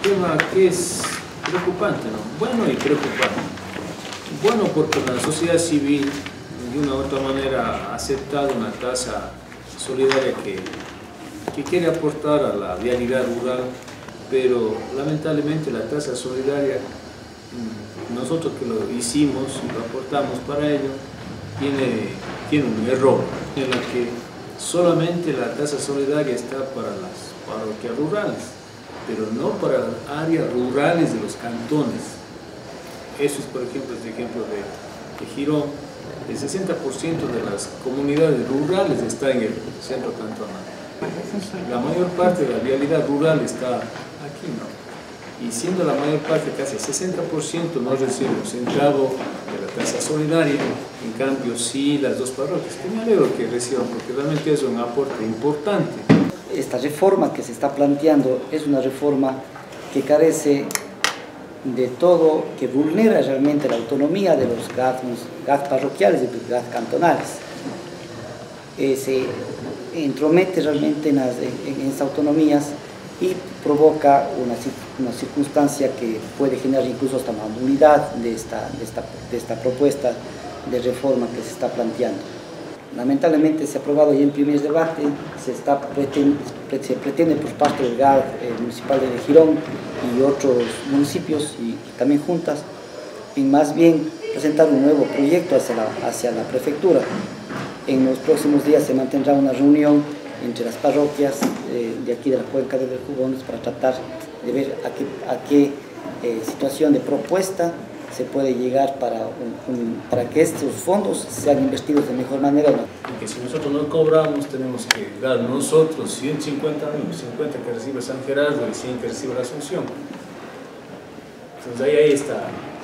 tema que es preocupante, ¿no? Bueno y preocupante. Bueno, porque la sociedad civil de una u otra manera ha aceptado una tasa solidaria que quiere aportar a la vialidad rural, pero lamentablemente la tasa solidaria, nosotros que lo hicimos y lo aportamos para ello, tiene un error en la que solamente la tasa solidaria está para las parroquias rurales, pero no para las áreas rurales de los cantones. Eso es, por ejemplo, este ejemplo de Girón. El 60% de las comunidades rurales está en el centro cantonal. La mayor parte de la vialidad rural está aquí, ¿no? Y siendo la mayor parte, casi el 60%, no recibe un centavo de la tasa solidaria, en cambio sí las dos parroquias, que me alegro que reciban, porque realmente es un aporte importante. Esta reforma que se está planteando es una reforma que carece de todo, que vulnera realmente la autonomía de los GAC parroquiales y los GAC cantonales. Se entromete realmente en esas autonomías y provoca una circunstancia que puede generar incluso hasta una nulidad de esta propuesta de reforma que se está planteando. Lamentablemente se ha aprobado ya en primer debate, se pretende por parte del GAC municipal de Girón y otros municipios y también juntas, en más bien presentar un nuevo proyecto hacia la prefectura. En los próximos días se mantendrá una reunión entre las parroquias de aquí de la cuenca del Jugones para tratar de ver a qué situación de propuesta se puede llegar para que estos fondos sean investidos de mejor manera. Porque si nosotros no cobramos, tenemos que dar nosotros 150 que recibe San Gerardo y 100 que recibe la Asunción. Entonces ahí está,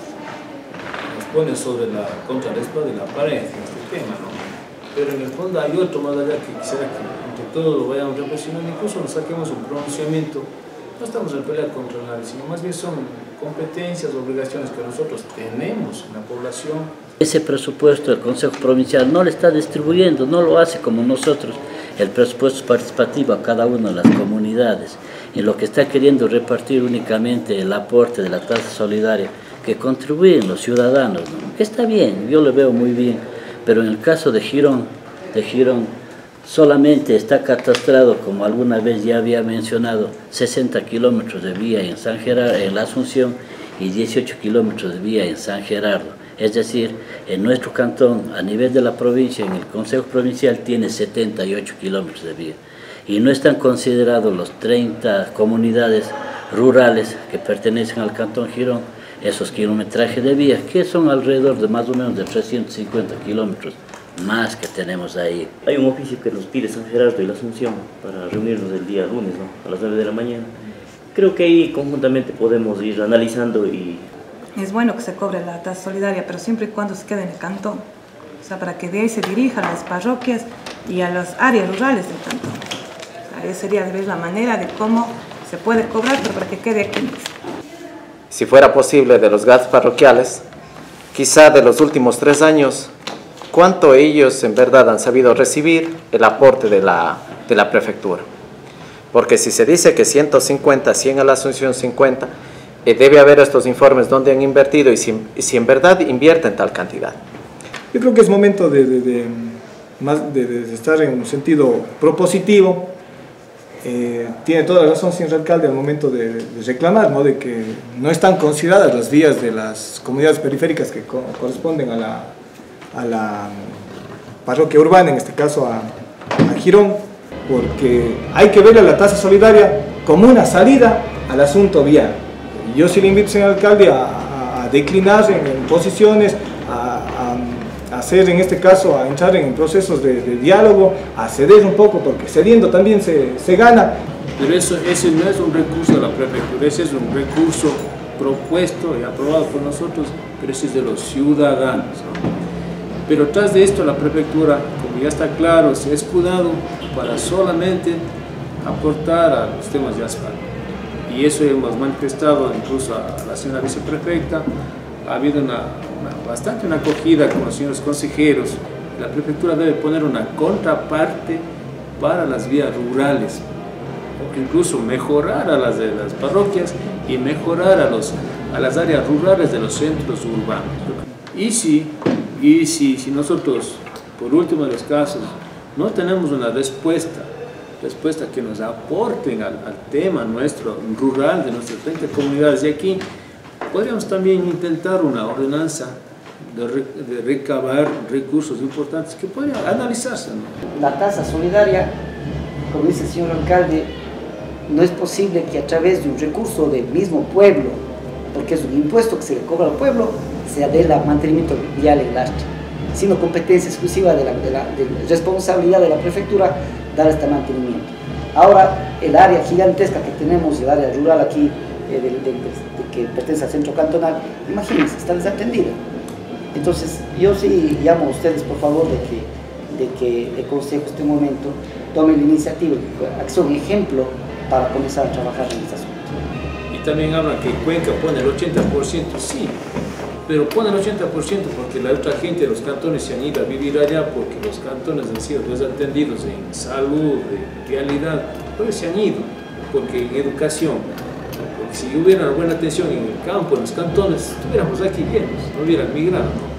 nos pone contra la espada de la pared en este tema, ¿no? Pero en el fondo hay otro más allá que quisiera que entre todos lo vayamos reflexionando, incluso nos saquemos un pronunciamiento. No estamos en pelea contra nadie, sino más bien son competencias, obligaciones que nosotros tenemos en la población. Ese presupuesto el Consejo Provincial no le está distribuyendo, no lo hace como nosotros, el presupuesto participativo a cada una de las comunidades, en lo que está queriendo repartir únicamente el aporte de la tasa solidaria que contribuyen los ciudadanos, ¿no? Que está bien, yo lo veo muy bien, pero en el caso de Girón solamente está catastrado, como alguna vez ya había mencionado, 60 kilómetros de vía en San Gerardo, en la Asunción, y 18 kilómetros de vía en San Gerardo. Es decir, en nuestro cantón, a nivel de la provincia, en el Consejo Provincial, tiene 78 kilómetros de vía. Y no están considerados los 30 comunidades rurales que pertenecen al cantón Girón, esos kilometrajes de vía, que son alrededor de más o menos de 350 kilómetros. Más que tenemos ahí. Hay un oficio que nos pide San Gerardo y la Asunción para reunirnos el día lunes, ¿no? A las 9 de la mañana. Creo que ahí conjuntamente podemos ir analizando y... Es bueno que se cobre la tasa solidaria, pero siempre y cuando se quede en el cantón. O sea, para que de ahí se dirija a las parroquias y a las áreas rurales del cantón. O sea, esa sería de ver la manera de cómo se puede cobrar, pero para que quede aquí. Si fuera posible, de los GAC parroquiales, quizá de los últimos 3 años, ¿cuánto ellos en verdad han sabido recibir el aporte de la prefectura? Porque si se dice que 150, 100 a la Asunción 50, debe haber estos informes donde han invertido y si en verdad invierten tal cantidad. Yo creo que es momento de estar en un sentido propositivo. Tiene toda la razón, señor alcalde, al momento de reclamar, ¿no?, de que no están consideradas las vías de las comunidades periféricas que corresponden a la parroquia urbana, en este caso a Girón, porque hay que ver a la tasa solidaria como una salida al asunto vial. Y yo sí le invito, señor alcalde, a declinar en posiciones, a hacer, en este caso, a entrar en procesos de diálogo, a ceder un poco, porque cediendo también se gana. Pero ese no es un recurso de la prefectura, ese es un recurso propuesto y aprobado por nosotros, pero ese es de los ciudadanos, ¿no? Pero tras de esto la prefectura, como ya está claro, se ha escudado para solamente aportar a los temas de asfalto. Y eso hemos manifestado incluso a la señora viceprefecta. Ha habido bastante una acogida con los señores consejeros. La prefectura debe poner una contraparte para las vías rurales. o incluso mejorar a las de las parroquias y mejorar a las áreas rurales de los centros urbanos. Y si nosotros, por último de los casos, no tenemos una respuesta que nos aporten al tema nuestro rural de nuestras 30 comunidades de aquí, podríamos también intentar una ordenanza de recabar recursos importantes que podrían analizarse, ¿no? La tasa solidaria, como dice el señor alcalde, no es posible que a través de un recurso del mismo pueblo, porque es un impuesto que se le cobra al pueblo, sea del mantenimiento vial en lastre, sino competencia exclusiva de responsabilidad de la prefectura dar este mantenimiento. Ahora, el área gigantesca que tenemos, el área rural aquí, que pertenece al centro cantonal, imagínense, está desatendida. Entonces, yo sí llamo a ustedes, por favor, de que el Consejo en este momento tome la iniciativa, acción, ejemplo, para comenzar a trabajar en este asunto. Y también hablan que Cuenca pone el 80%, sí, pero pone el 80% porque la otra gente de los cantones se han ido a vivir allá porque los cantones han sido desatendidos en salud, en vialidad, pues se han ido, porque en educación, porque si hubiera buena atención en el campo, en los cantones, estuviéramos aquí bien, no hubieran migrado.